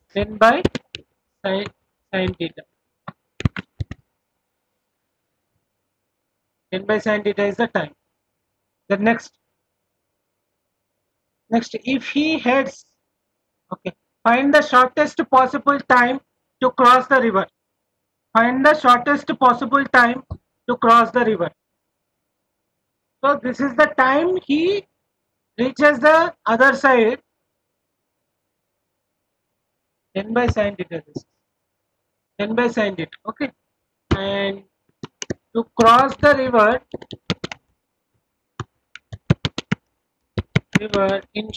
10 by sin theta. 10 by sin theta is the time. The next if he heads, okay, find the shortest possible time to cross the river. Find the shortest possible time to cross the river. So this is the time he reaches the other side. 10 by sin theta, this is 10 by sin theta, okay. And to cross the river in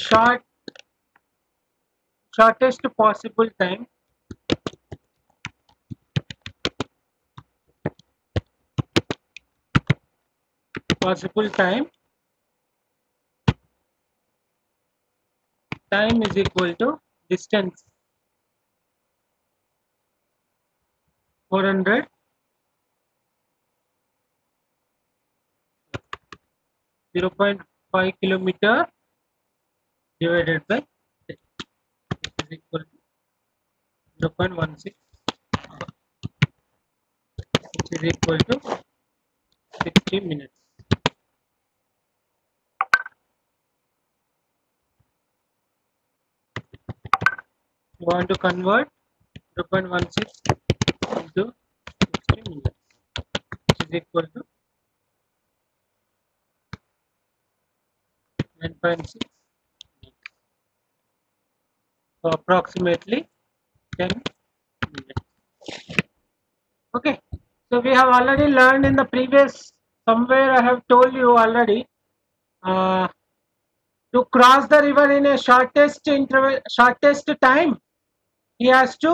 shortest possible time, time is equal to distance 400 0.5 kilometer divided by 10, which is equal to 0.16, which is equal to 60 minutes. You want to convert 0.16 into 60 minutes, which is equal to 9.6 minutes. So approximately 10 minutes. Okay. So we have already learned in the previous, somewhere I have told you already, to cross the river in a shortest time, he has to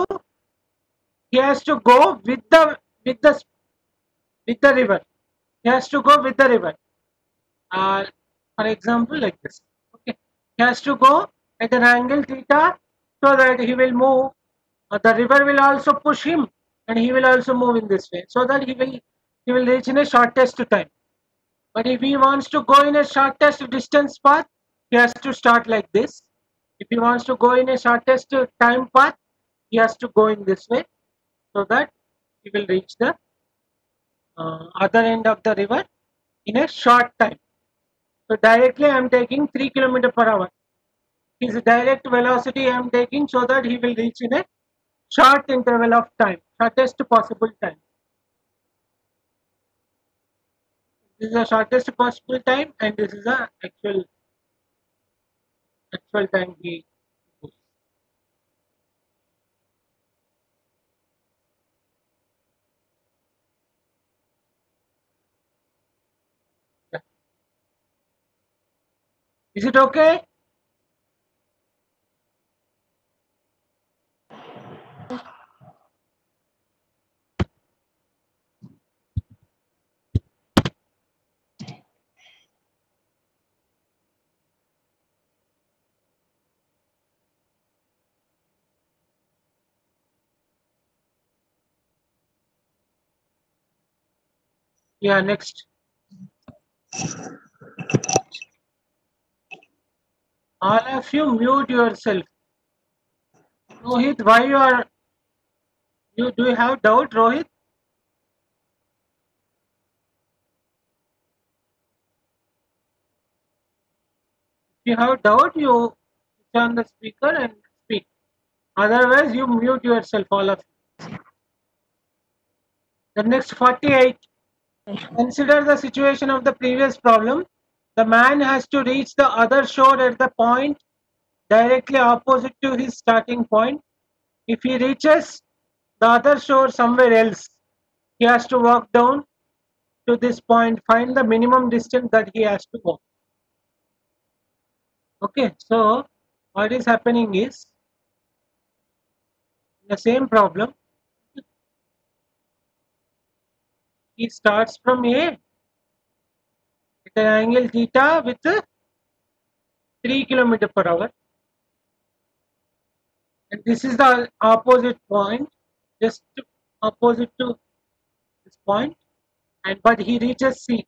go with the river. He has to go with the river. For example, like this. Okay, he has to go at an angle theta so that he will move. The river will also push him, and he will also move in this way, so that he will reach in a shortest time. But if he wants to go in a shortest distance path, he has to start like this. If he wants to go in a shortest time path, he has to go in this way, so that he will reach the other end of the river in a short time. So directly I am taking 3 km per hour. His direct velocity I am taking, so that he will reach in a short interval of time, shortest possible time. This is the shortest possible time, and this is the actual time he goes. Yeah. Is it okay? Yeah, next. All of you mute yourself. Rohit, why do you have doubt, Rohit? If you have doubt, you switch on the speaker and speak. Otherwise, you mute yourself, all of you. The next 48. Consider the situation of the previous problem. The man has to reach the other shore at the point directly opposite to his starting point. If he reaches the other shore somewhere else, he has to walk down to this point, find the minimum distance that he has to go. Okay, so what is happening is, in the same problem, he starts from A at an angle theta with 3 km per hour, and this is the opposite point, just opposite to this point, and but he reaches C.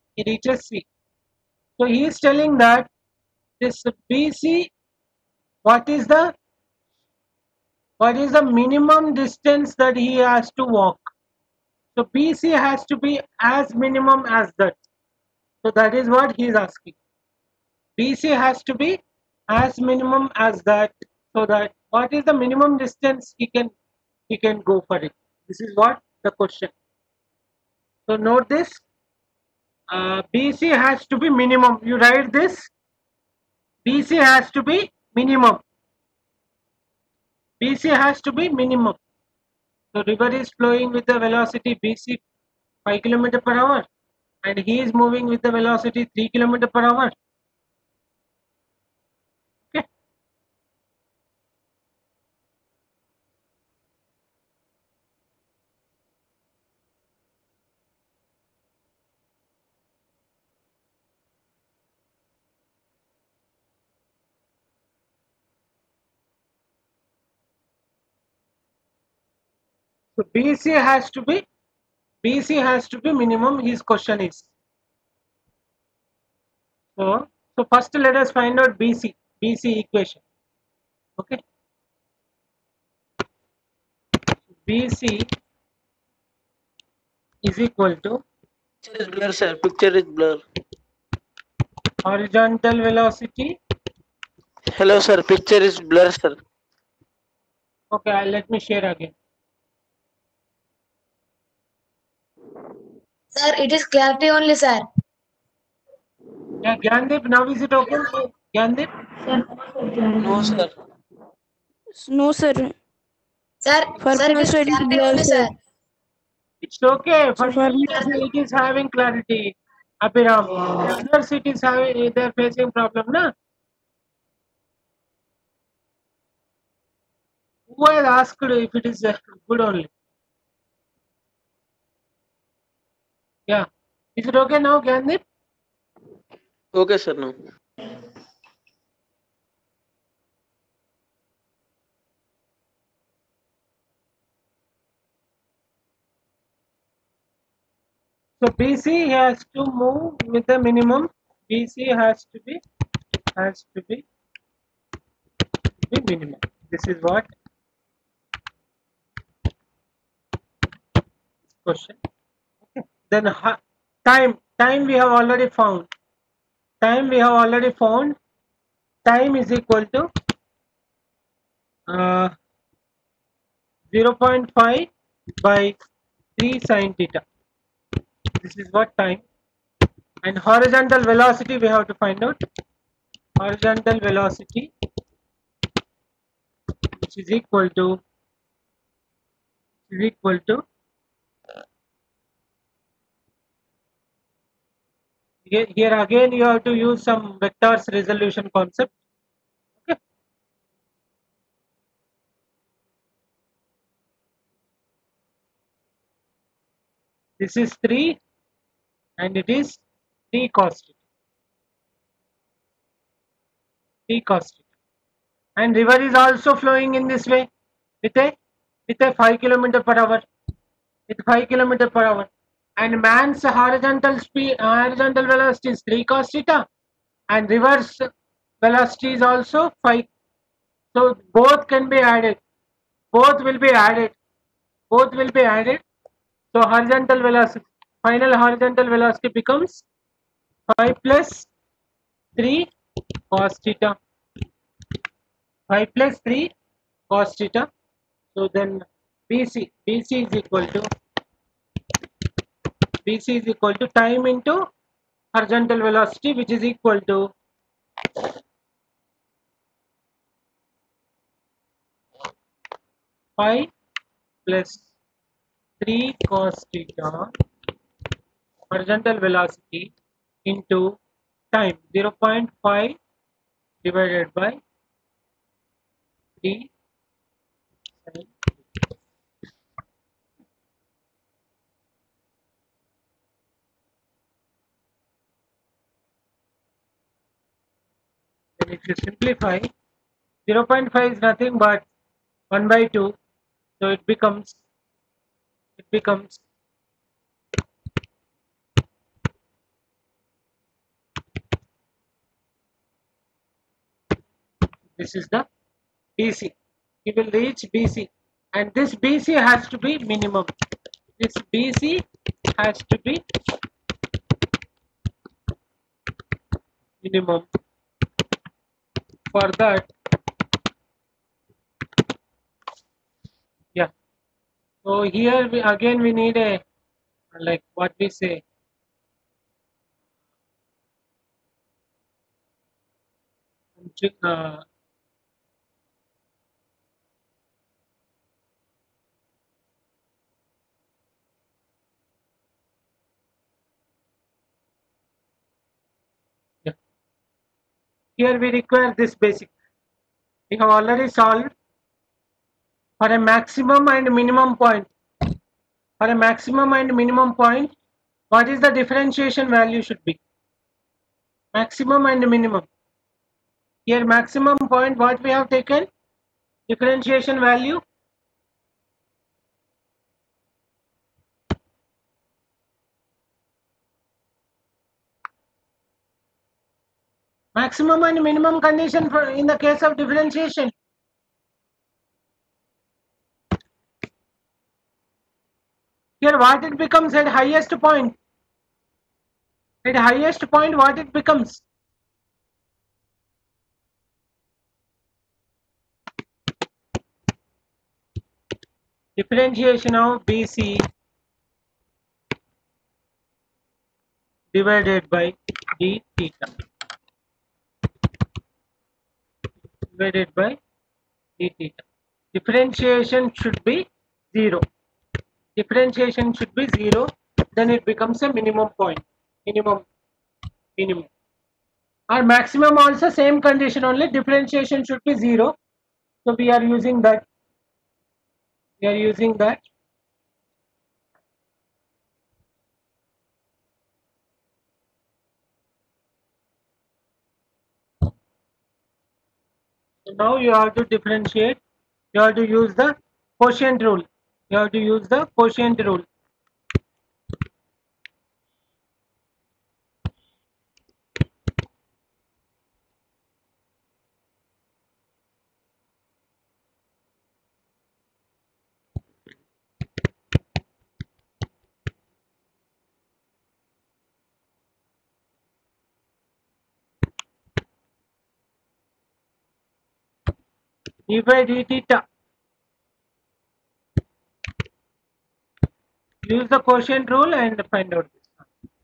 So he is telling that this BC, what is the What is the minimum distance that he has to walk? So BC has to be as minimum as that. So that is what he is asking. BC has to be as minimum as that. So that what is the minimum distance he can go for it. This is what the question. So note this. BC has to be minimum. You write this. BC has to be minimum. BC has to be minimum. So river is flowing with the velocity BC 5 km per hour and he is moving with the velocity 3 km per hour. Okay. So BC has to be minimum. His question is. So first let us find out BC equation. Okay. BC is equal to Picture is blur, sir. Picture is blur. horizontal velocity. Hello, sir. Picture is blur, sir. Okay, let me share again. Sir, it is clarity only, sir. Yeah, Gyandeep, now is it okay? Gyandeep? No, sir. No, sir. Sir, For sir, it is plus it is clarity blur, only, sir. sir. It's okay. For So for me, it is having clarity. Abhiram. Others it is having they are facing problem, na? Who has asked if it is good only? Yeah. Is it okay now, Gyandeep? Okay, sir. No. So BC has to move with the minimum. BC has to be minimum. This is what question. Okay. Then time we have already found. Time we have already found. Time is equal to 0.5 by 3 sin theta. This is what time. And horizontal velocity we have to find out. Horizontal velocity which is equal to here again you have to use some vectors resolution concept. Okay. This is 3 and it is 3 cos theta. 3 cos theta. And river is also flowing in this way with a 5 km per hour. With 5 km per hour. And man's horizontal velocity is 3 cos theta and reverse velocity is also 5. So both can be added. Both will be added. Both will be added. So horizontal velocity, final horizontal velocity becomes 5 plus 3 cos theta. 5 plus 3 cos theta. So then BC is equal to time into horizontal velocity, which is equal to 5 plus 3 cos theta horizontal velocity into time 0.5 divided by 3 sin. Then if you simplify, 0.5 is nothing but 1 by 2, so it becomes this is the BC. he will reach BC, and this BC has to be minimum. This BC has to be minimum. For that, yeah. So here we need a, like what we say, yeah. Here we require this basic. We have already solved for a maximum and minimum point. For a maximum and minimum point, what is the differentiation value should be? Maximum and minimum. Here maximum point, what we have taken? Differentiation value. Maximum and minimum condition for in the case of differentiation. Here what it becomes at highest point? At highest point what it becomes? Differentiation of BC divided by d theta. Divided by d theta. Differentiation should be 0. Differentiation should be 0. Then it becomes a minimum point. Minimum. Or maximum also same condition, only differentiation should be 0. So we are using that. So now you have to differentiate. You have to use the quotient rule. D by d theta. Use the quotient rule and find out this.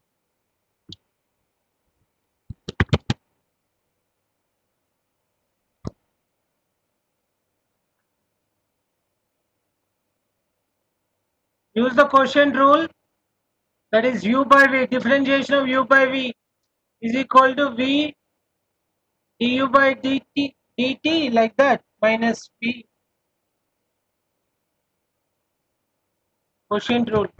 Use the quotient rule, that is u by v. Differentiation of u by v is equal to v du by dt, like that, minus v. Quotient rule.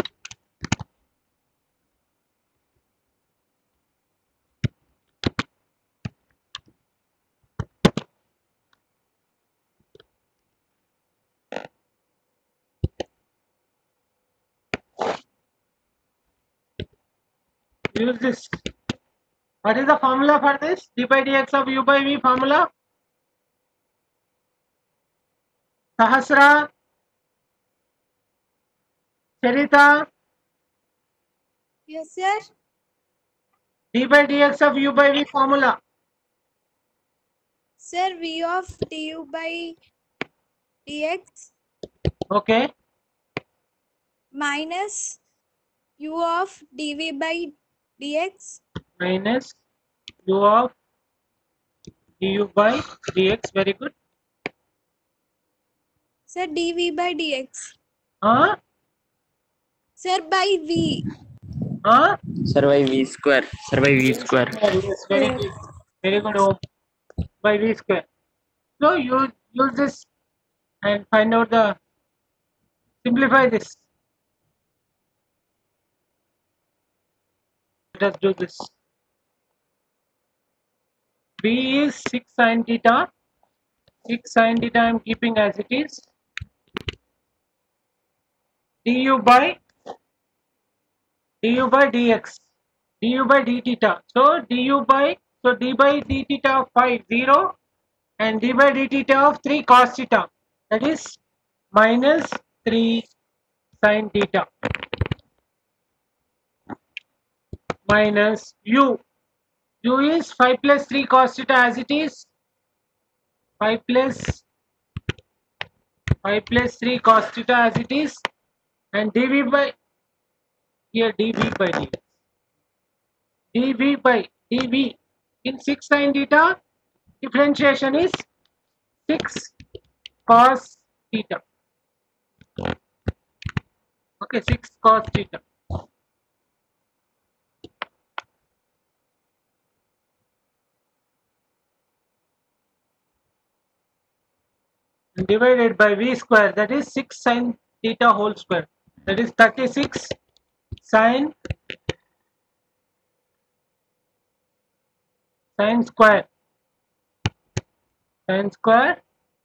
Use this. What is the formula for this? D by dx of u by v formula? Sahasra, Charita. Yes, sir. D by dx of u by v formula. Sir, V of du by dx Okay. minus u of dv by dx. Minus u of du by dx. Very good. Sir, dv by dx. Huh? Sir, by v. Huh? Sir, by v square. Yes, very good. Very good. Oh, by v square. So you use this and find out the, simplify this. Let us do this. B is 6 sin theta. 6 sin theta I am keeping as it is. Du by dx. Du by d theta. So d by d theta of 5 0 and d by d theta of 3 cos theta. that is minus 3 sin theta minus u. U is 5 plus 3 cos theta as it is. 5 plus 3 cos theta as it is, and dv by here dv by dv in 6 sin theta, differentiation is 6 cos theta. Okay, 6 cos theta. And divided by v square, that is 6 sin theta whole square, that is 36 sin square sin square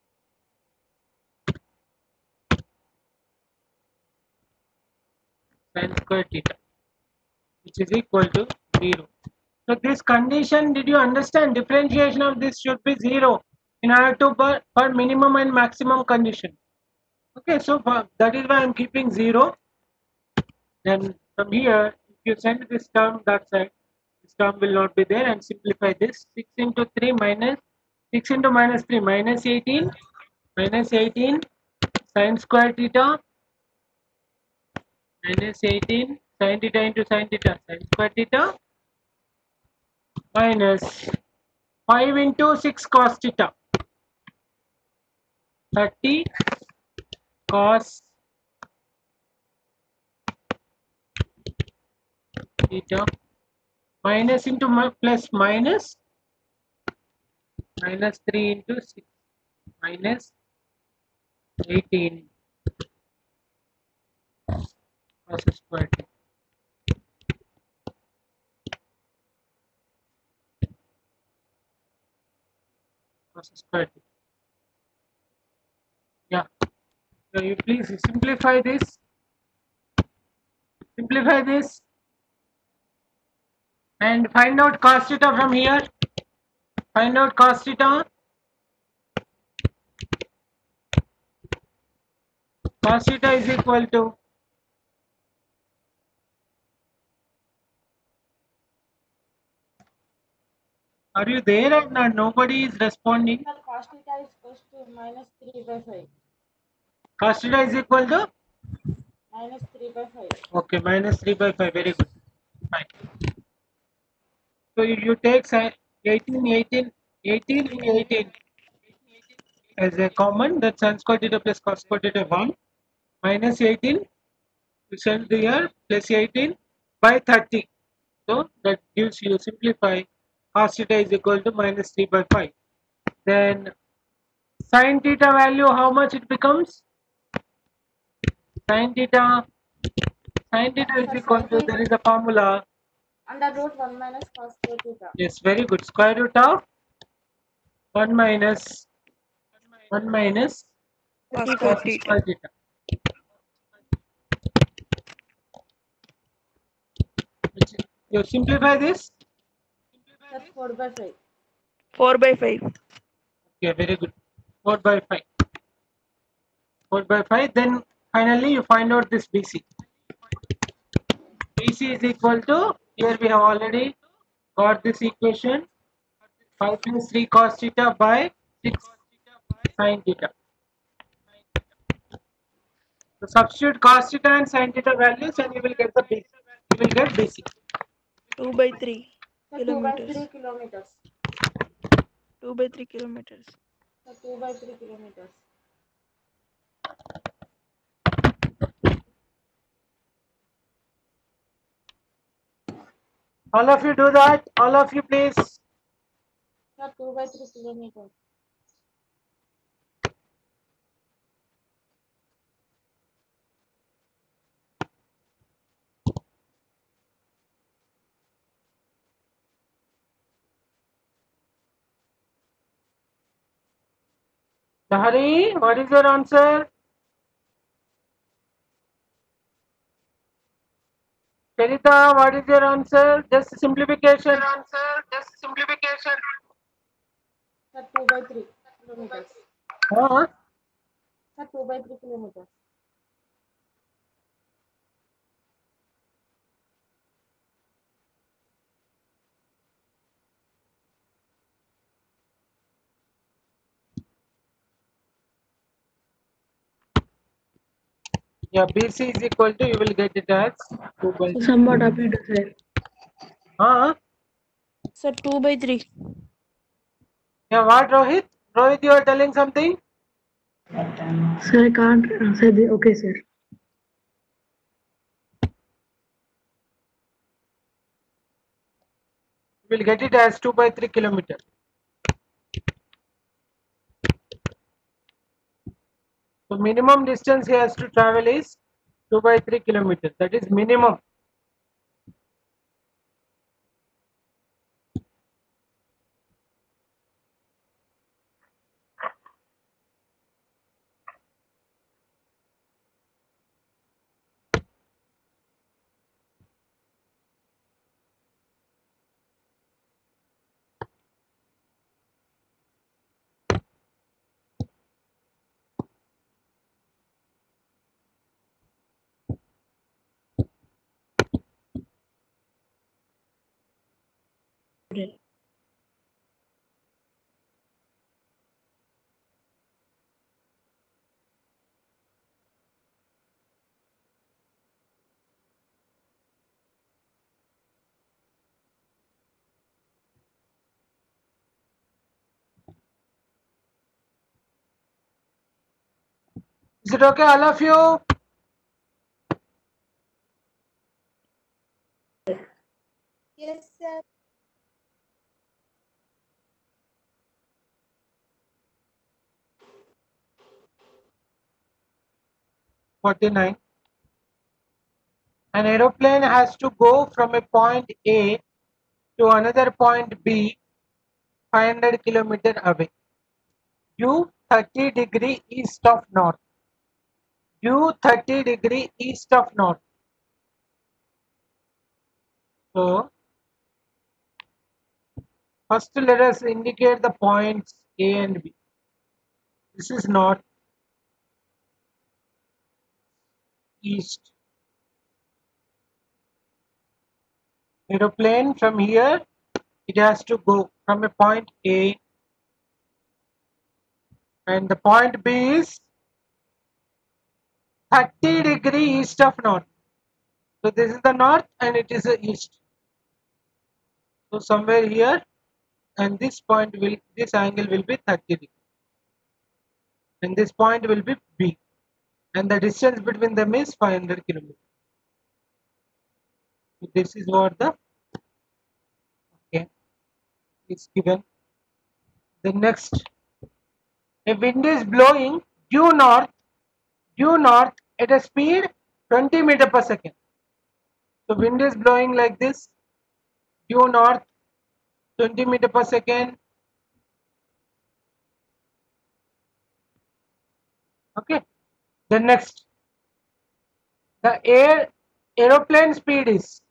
theta, which is equal to 0. So this condition, did you understand? Differentiation of this should be 0 in order to for minimum and maximum condition. Okay, so that is why I am keeping 0. Then from here, if you send this term that side, this term will not be there, and simplify this. 6 into 3 minus 6 into minus 3 minus 18 sin square theta minus 18 sin theta into sin theta sin square theta minus 5 into 6 cos theta 30 cos theta minus into plus minus 3 into 6 minus 18 cos square theta. Cos square theta. Yeah. So you please simplify this. Simplify this and find out cos theta from here. Find out cos theta. Cos theta is equal to are you there or not? Nobody is responding. Cos theta is equal to minus 3 by 5. Cos theta is equal to Minus 3 by 5. okay, minus 3 by 5. Very good. Fine. So you take 18 as a common, that sin square theta plus cos square theta 1 minus 18 you send here plus 18 by 30. So that gives you simplify cos theta is equal to minus 3 by 5. Then sin theta value, how much it becomes? Sin theta is equal to, there is a formula. Under root 1 minus cos square theta. Yes, very good. Square root of 1 minus Cos cos theta. square theta. You simplify this. That's 4 by 5. 4 by 5. Okay, very good. 4 by 5. 4 by 5. Then finally you find out this BC. BC is equal to, here we have already got this equation, 5 plus 3 cos theta by 6 sin theta. So substitute cos theta and sin theta values and you will get the BC. You will get BC. 2 by 3 So 2 by 3 kilometers. kilometers. 2 by 3 kilometers. So 2 by 3 kilometers. All of you do that. All of you please. So 2 by 3 kilometers. Lahari, what is your answer? Charita, what is your answer? Just simplification. So 2 by 3 kilometers. Huh? Sir, 2 by 3 kilometers. Yeah, BC is equal to, you will get it as 2 by 3. Somewhat updated, sir. Sir, 2 by 3. Yeah, what, Rohit? Rohit, you are telling something? Sir, I can't say the. Okay, sir. You will get it as 2 by 3 kilometer. So minimum distance he has to travel is 2 by 3 kilometers. That is minimum. Is it okay, all of you? Yes, sir. (49). An aeroplane has to go from a point A to another point B 500 km away. Due 30° east of north. Due 30° east of north. So first let us indicate the points A and B. This is north, east. Aeroplane from here, it has to go from a point A, and the point B is 30° east of north. So this is the north and it is the east. So somewhere here, and this point will, this angle will be 30°, and this point will be B, and the distance between them is 500 km. So this is what the, okay, is given. The next, a wind is blowing due north at a speed 20 meter per second. So wind is blowing like this, due north 20 meter per second. Okay. Then next, the aeroplane speed is